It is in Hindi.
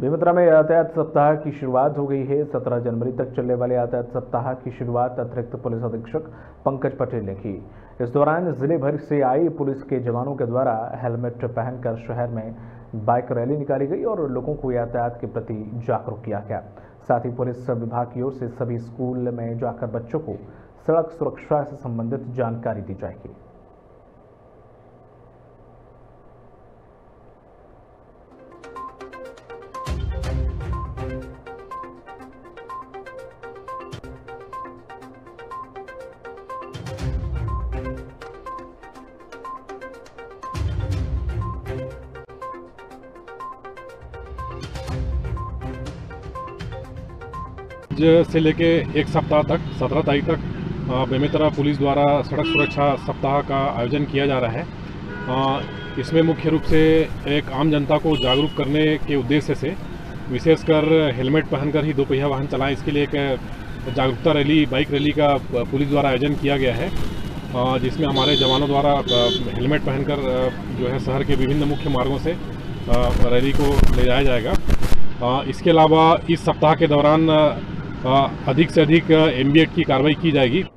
बेमेतरा में यातायात सप्ताह की शुरुआत हो गई है। 17 जनवरी तक चलने वाले यातायात सप्ताह की शुरुआत अतिरिक्त पुलिस अधीक्षक पंकज पटेल ने की। इस दौरान जिले भर से आई पुलिस के जवानों के द्वारा हेलमेट पहनकर शहर में बाइक रैली निकाली गई और लोगों को यातायात के प्रति जागरूक किया गया। साथ ही पुलिस विभाग की ओर से सभी स्कूल में जाकर बच्चों को सड़क सुरक्षा से संबंधित जानकारी दी जाएगी। आज से लेके एक सप्ताह तक 17 तारीख तक बेमेतरा पुलिस द्वारा सड़क सुरक्षा सप्ताह का आयोजन किया जा रहा है। इसमें मुख्य रूप से एक आम जनता को जागरूक करने के उद्देश्य से विशेषकर हेलमेट पहनकर ही दोपहिया वाहन चलाएं, इसके लिए एक जागरूकता रैली, बाइक रैली का पुलिस द्वारा आयोजन किया गया है, जिसमें हमारे जवानों द्वारा हेलमेट पहनकर जो है शहर के विभिन्न मुख्य मार्गों से रैली को ले जाया जाएगा। इसके अलावा इस सप्ताह के दौरान अधिक से अधिक MB एक्ट की कार्रवाई की जाएगी।